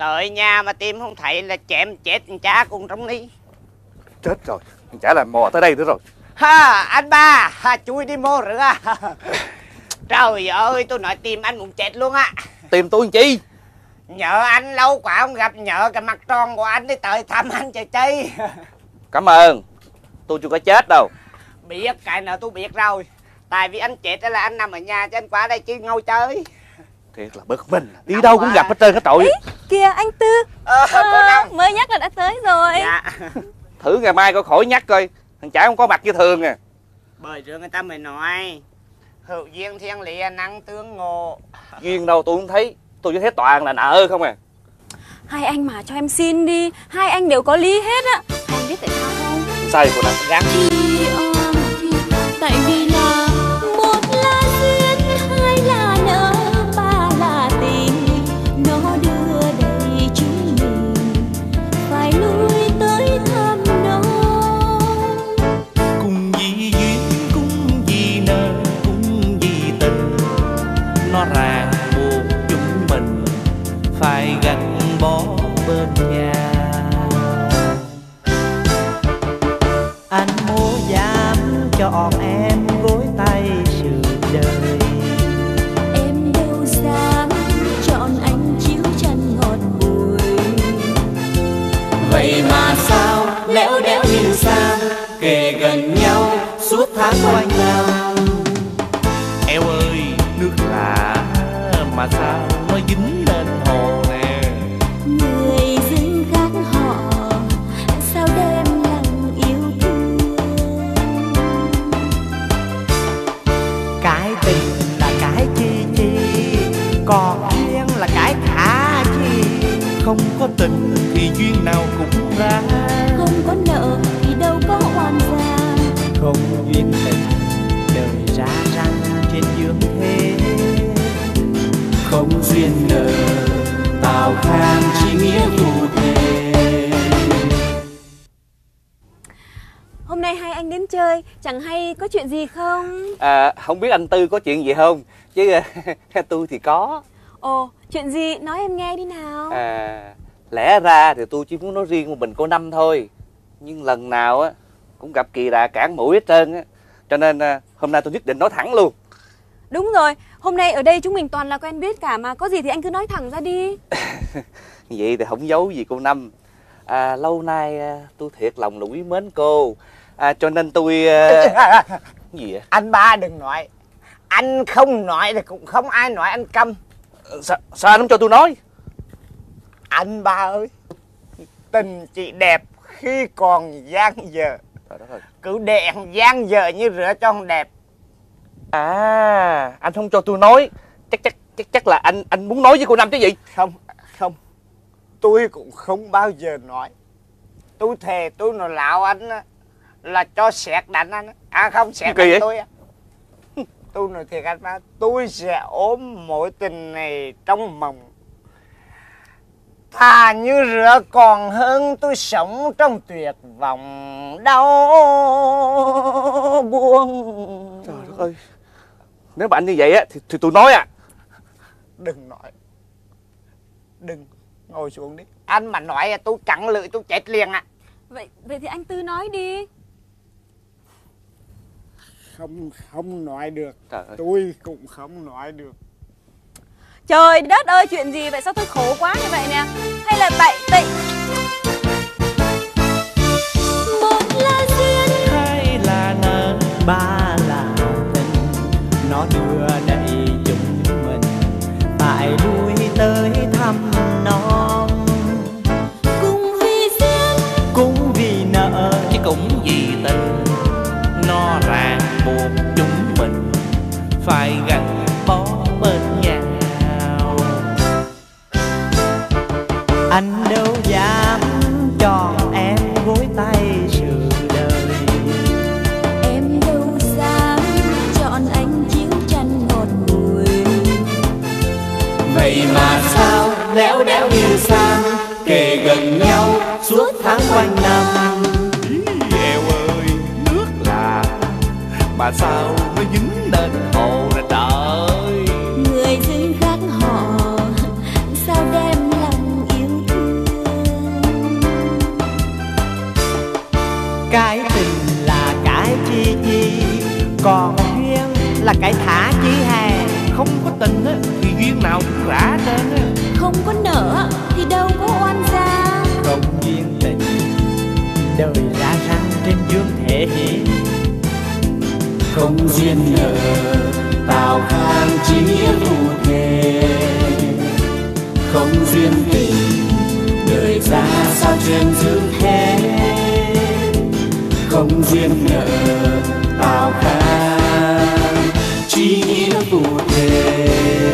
Tới nhà mà tìm không thấy là chém chết cha cùng trong đi. Chết rồi, chả là mò tới đây nữa rồi. Ha, anh ba, chui đi mô rửa. Trời ơi, tôi nói tìm anh muốn chết luôn á. Tìm tôi làm chi? Nhớ anh lâu quá không gặp, nhớ cái mặt tròn của anh đi tới thăm anh chơi chơi. Cảm ơn, tôi chưa có chết đâu. Biết, cái nào tôi biết rồi. Tại vì anh chết là anh nằm ở nhà chứ anh qua đây chứ ngồi chơi. Thiệt là bực mình, đi đâu cũng gặp hết trơn hết trọi. Kìa anh Tư, mới nhắc là đã tới rồi. Dạ. Thử ngày mai coi khỏi nhắc coi, thằng chả không có mặt như thường à. Bởi trước người ta mới nói hữu duyên thiên lý năng tương ngộ. Duyên đâu tôi không thấy, tôi chỉ thấy toàn là nợ không à. Hai anh mà cho em xin đi, hai anh đều có lý hết á. Hai anh biết tại sao không? Sao vậy cô Năm? Rắn. Tại vì là một là duyên, hai là nợ, ba là tình. Nó đưa đầy chúng mình phải lui tới thăm nó. Cùng vì duyên, cùng vì nợ, cùng vì tình. Nó ràng buộc chúng mình phải gắn bó bên nhau. Anh mua dám chọn em gối tay sự đời. Em đâu dám chọn anh chiếu chân ngọt bùi. Vậy mà sao léo đéo như sao kề gần nhau suốt tháng quanh năm. Eo ơi nước lạ mà sao nó dính lên hồ nè. Người dưng khác họ sao đem lòng yêu thương. Cái tình là cái chi chi, còn duyên là cái khả chi. Không có tình thì duyên nào cũng ra, Không có nợ thì đâu có oan gia. không duyên tình đời ra răng trên dương thế. Không duyên nợ tào khang chỉ nghĩa phù thề. Hôm nay hai anh đến chơi, chẳng hay có chuyện gì không? Không biết anh Tư có chuyện gì không? Chứ tôi thì có. Ồ, chuyện gì? Nói em nghe đi nào. Lẽ ra thì tôi chỉ muốn nói riêng một mình cô Năm thôi. Nhưng lần nào á cũng gặp kỳ đà cản mũi hết trơn á. Cho nên hôm nay tôi nhất định nói thẳng luôn. Đúng rồi, hôm nay ở đây chúng mình toàn là quen biết cả mà. Có gì thì anh cứ nói thẳng ra đi. Vậy thì không giấu gì cô Năm. Lâu nay tôi thiệt lòng là quý mến cô. Cho nên tôi... gì vậy? Anh ba đừng nói. Anh không nói thì cũng không ai nói anh câm. Sao anh không cho tôi nói? Anh ba ơi, tình chỉ đẹp khi còn dang dở. Cứ để dang dở như rửa cho không đẹp. Anh không cho tôi nói. Chắc là anh muốn nói với cô Năm chứ gì? Không, tôi cũng không bao giờ nói. Tôi thề tôi nó lão anh á, là cho sẹt đánh anh á. Không, sẹt đánh tôi á. Tôi nói thiệt anh ba, tôi sẽ ôm mối tình này trong mộng. Thà như rửa còn hơn tôi sống trong tuyệt vọng đau buồn. Trời đất ơi, nếu mà anh như vậy á thì tôi nói à. Đừng nói. Đừng, ngồi xuống đi. Anh mà nói tôi cắn lưỡi tôi chết liền ạ. Vậy thì anh Tư nói đi. Không nói được. Trời ơi. Tôi cũng không nói được. Trời đất ơi, chuyện gì vậy? Sao tôi khổ quá như vậy nè? Hay là bậy tị? Một là duyên, Hai là nợ, ba là tình. Nó đưa đẩy chúng mình phải lui tới thăm non. cùng vì duyên, Cũng vì nợ chứ cũng vì tình. Nó ràng buộc chúng mình phải gắn bó bên nhau. Anh đâu dám chọn em gối tay sự đời. em đâu dám chọn anh chiếu chăn ngọt bùi. Vậy mà sao léo đéo như sao kề gần nhau suốt tháng quanh năm. Eo ơi nước lạ mà sao nó dính lên hồ nè trời ơi. Người dưng khác họ sao đem lòng yêu Cái tình là cái chi chi, còn duyên là cái thả chi hè. Không có tình á thì duyên nào cũng rã hết trơn á. Không có nợ thì đâu có oan gia. Không duyên tình đời ra răng trên dương thể hiện. Không duyên nợ tào khang chỉ nghĩa thù thề. Không duyên tình đời ra sao trên dương thế. Không duyên nợ tào khang chỉ nghĩa thù thề.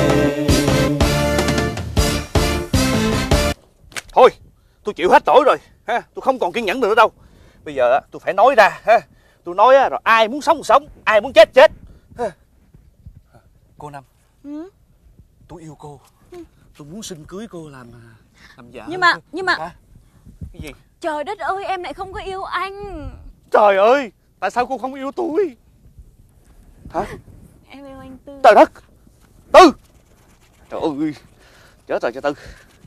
Thôi tôi chịu hết nổi rồi ha, tôi không còn kiên nhẫn nữa đâu. Bây giờ á tôi phải nói ra ha. Tôi nói á rồi ai muốn sống sống, ai muốn chết chết. Cô Năm, tôi yêu cô. Tôi muốn xin cưới cô làm vợ. Nhưng mà Hả? Cái gì? trời đất ơi, em lại không có yêu anh. Trời ơi, tại sao cô không yêu tôi? Hả? Em yêu anh Tư. Trời đất, Tư. Trời ơi, chết rồi cho Tư.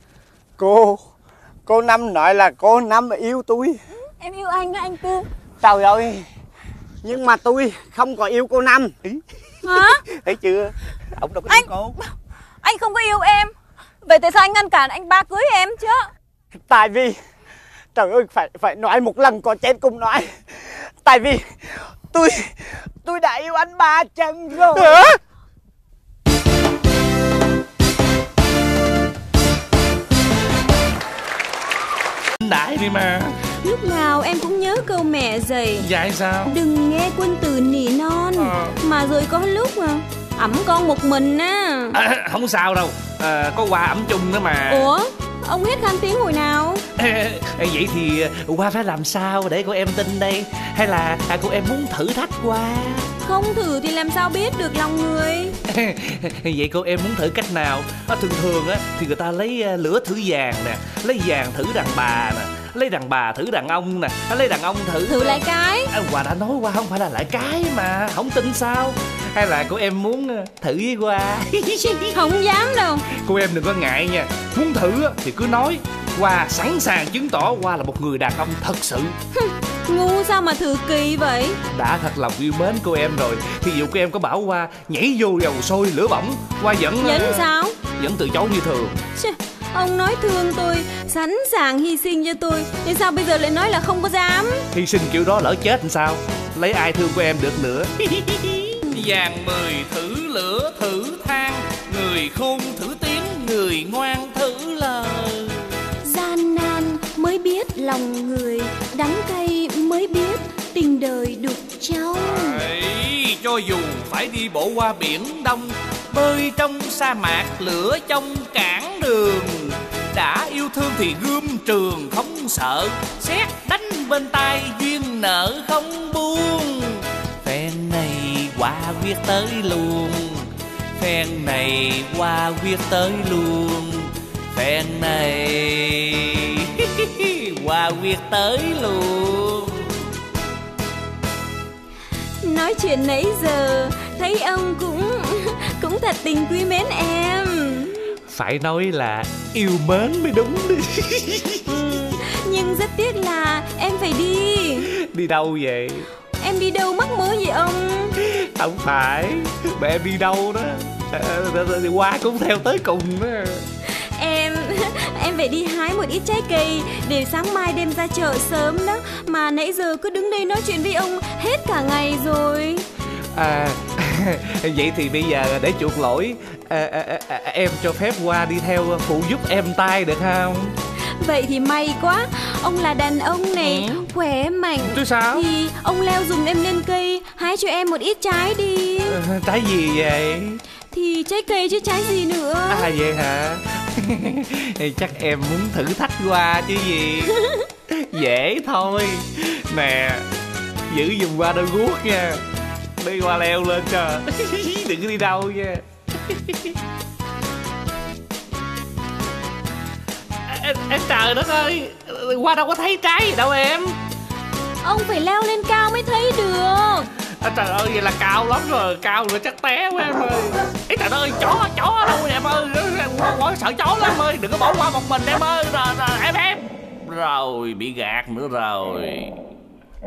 Cô Năm nói là cô Năm yêu tôi. Em yêu anh á anh Tư. Trời ơi, nhưng mà tôi không có yêu cô Năm. Hả? Thấy chưa? Ông đâu có yêu cô. Anh không có yêu em. Vậy tại sao anh ngăn cản anh ba cưới em chứ? Tại vì trời ơi, phải nói một lần có chết cùng nói. Tại vì tôi đã yêu anh ba chân rồi. Hả? Đại đi mà. Lúc nào em cũng nhớ câu mẹ dạy. Dạy sao? Đừng nghe quân từ nỉ non. Mà rồi có lúc mà ẵm con một mình á. Không sao đâu, có Hoa ẩm chung nữa mà. Ủa, ông hết khăn tiếng hồi nào? Vậy thì Hoa phải làm sao để cô em tin đây? Hay là cô em muốn thử thách Hoa? Không thử thì làm sao biết được lòng người. Vậy cô em muốn thử cách nào? Thường thường á thì người ta lấy lửa thử vàng nè, lấy vàng thử đàn bà nè, lấy đàn bà thử đàn ông nè, lấy đàn ông thử lại cái. Hoa đã nói Hoa không phải là lại cái mà, không tin sao? Hay là cô em muốn thử với Hoa? Không dám đâu. Cô em đừng có ngại nha, muốn thử thì cứ nói. Hoa sẵn sàng chứng tỏ Hoa là một người đàn ông thật sự. Ngu sao mà thử kỳ vậy? Đã thật lòng yêu mến cô em rồi thì dù cô em có bảo Hoa nhảy vô dầu sôi lửa bỏng, Hoa vẫn sao? Vẫn từ chối như thường. Ông nói thương tôi, sẵn sàng hy sinh cho tôi, nhưng sao bây giờ lại nói là không có dám? Hy sinh kiểu đó lỡ chết làm sao? Lấy ai thương cô em được nữa? Vàng 10 thử lửa thử than, người khôn thử tiếng, người ngoan thử lời. Gian nan mới biết lòng người, đắng cay mới biết tình đời đục châu. Cho dù phải đi bộ qua biển Đông, bơi trong sa mạc, lửa trong cản đường, đã yêu thương thì gươm trường không sợ, sét đánh bên tai duyên nợ không buông. Phen này qua quyết tới luôn, phen này qua quyết tới luôn, phen này qua quyết tới luôn. Nói chuyện nãy giờ thấy ông cũng thật tình quý mến em. Phải nói là yêu mến mới đúng. Nhưng rất tiếc là em phải đi. Đi đâu vậy? Em đi đâu mắc mớ gì ông? Không phải, mà em đi đâu đó thì Hoa cũng theo tới cùng đó. Em phải đi hái một ít trái cây để sáng mai đem ra chợ sớm đó. Mà nãy giờ cứ đứng đây nói chuyện với ông hết cả ngày rồi. Vậy thì bây giờ để chuộc lỗi, em cho phép Hoa đi theo phụ giúp em tay được không? Vậy thì may quá. Ông là đàn ông này, khỏe mạnh. Chứ sao? Thì ông leo giùm em lên cây, hái cho em một ít trái đi. Trái gì vậy? Thì trái cây chứ trái gì nữa. Vậy hả? Chắc em muốn thử thách Hoa chứ gì. Dễ thôi. Nè, giữ giùm Hoa đôi guốc nha. Đi Hoa leo lên cho. Đừng có đi đâu nha. Em trời đất ơi, Hoa đâu có thấy trái gì đâu em. Ông phải leo lên cao mới thấy được. Trời ơi, vậy là cao lắm rồi, cao rồi chắc té quá em ơi. Ê trời ơi, chó đâu em ơi. Hoa sợ chó lắm em ơi, đừng có bỏ qua một mình em ơi. Rồi em. Rồi, bị gạt nữa rồi.